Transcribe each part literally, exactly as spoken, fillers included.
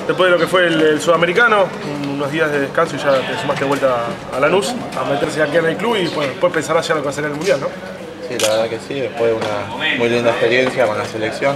Después de lo que fue el, el sudamericano, unos días de descanso y ya te sumaste de vuelta a Lanús, a meterse aquí en el club y bueno, después pensarás ya lo que va a ser el Mundial, ¿no? Sí, la verdad que sí, después de una muy linda experiencia con la selección.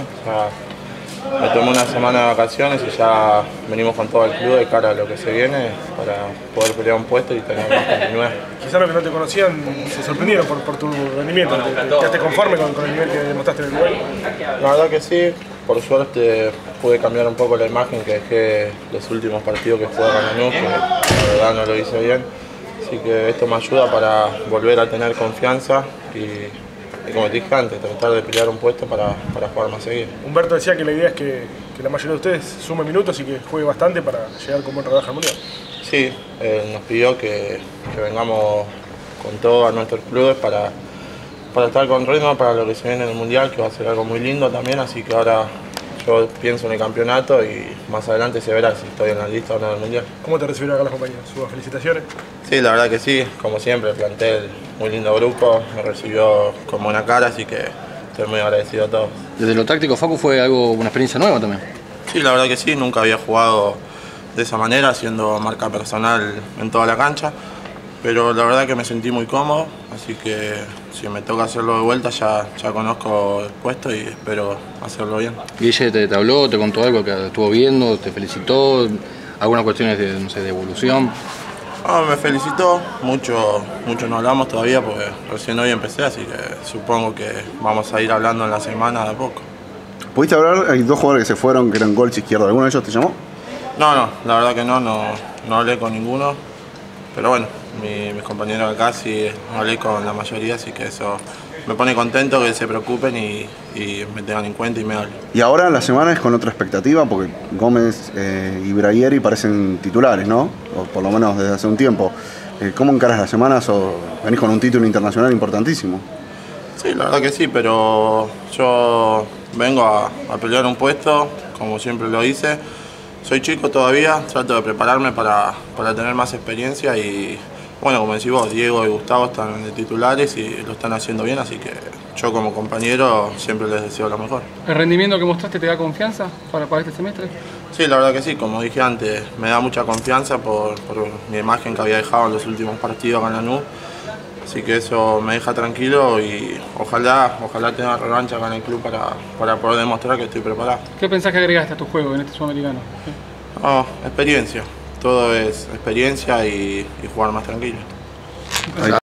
Ya me tomé una semana de vacaciones y ya venimos con todo el club de cara a lo que se viene para poder pelear un puesto y tener más continuidad. Quizás los que no te conocían se sorprendieron por, por tu rendimiento, ¿te, te quedaste conforme con, con el nivel que demostraste en el Uruguay? La verdad que sí, por suerte pude cambiar un poco la imagen que dejé los últimos partidos que jugué con Lanús, que la verdad no lo hice bien. Así que esto me ayuda para volver a tener confianza y, y como te dije antes, tratar de pelear un puesto para, para jugar más seguido. Humberto decía que la idea es que, que la mayoría de ustedes sume minutos y que juegue bastante para llegar con buen rodaje al Mundial. Sí, eh, nos pidió que, que vengamos con todo a nuestros clubes para, para estar con ritmo para lo que se viene en el Mundial, que va a ser algo muy lindo también, así que ahora yo pienso en el campeonato y más adelante se verá si estoy en la lista o no del Mundial. ¿Cómo te recibieron acá los compañeros? ¿Sus felicitaciones? Sí, la verdad que sí, como siempre, plantel muy lindo grupo, me recibió con buena cara, así que estoy muy agradecido a todos. Desde lo táctico, Facu, fue algo, una experiencia nueva también. Sí, la verdad que sí, nunca había jugado de esa manera, haciendo marca personal en toda la cancha, pero la verdad que me sentí muy cómodo, así que si me toca hacerlo de vuelta ya, ya conozco el puesto y espero hacerlo bien. Guille te, te habló, te contó algo que estuvo viendo, te felicitó, algunas cuestiones de, no sé, de evolución. Ah, me felicitó, mucho, mucho no hablamos todavía porque recién hoy empecé, así que supongo que vamos a ir hablando en la semana de a poco. ¿Pudiste hablar? Hay dos jugadores que se fueron que eran Golch izquierdo, ¿alguno de ellos te llamó? No, no, la verdad que no, no, no hablé con ninguno, pero bueno, mi, mis compañeros acá sí hablé con la mayoría, así que eso me pone contento que se preocupen y, y me tengan en cuenta y me hablen. Y ahora la semana es con otra expectativa, porque Gómez eh, y Brahieri parecen titulares, ¿no? O por lo menos desde hace un tiempo. Eh, ¿Cómo encaras las semanas o venís con un título internacional importantísimo? Sí, la verdad que sí, pero yo vengo a, a pelear un puesto, como siempre lo hice. Soy chico todavía, trato de prepararme para, para tener más experiencia y, bueno, como decís vos, Diego y Gustavo están de titulares y lo están haciendo bien, así que yo como compañero siempre les deseo lo mejor. ¿El rendimiento que mostraste te da confianza para, para este semestre? Sí, la verdad que sí, como dije antes, me da mucha confianza por, por mi imagen que había dejado en los últimos partidos acá en Lanús. Así que eso me deja tranquilo y ojalá, ojalá tenga revancha acá en el club para, para poder demostrar que estoy preparado. ¿Qué pensás que agregaste a tu juego en este sudamericano? No, experiencia. Todo es experiencia y, y jugar más tranquilo.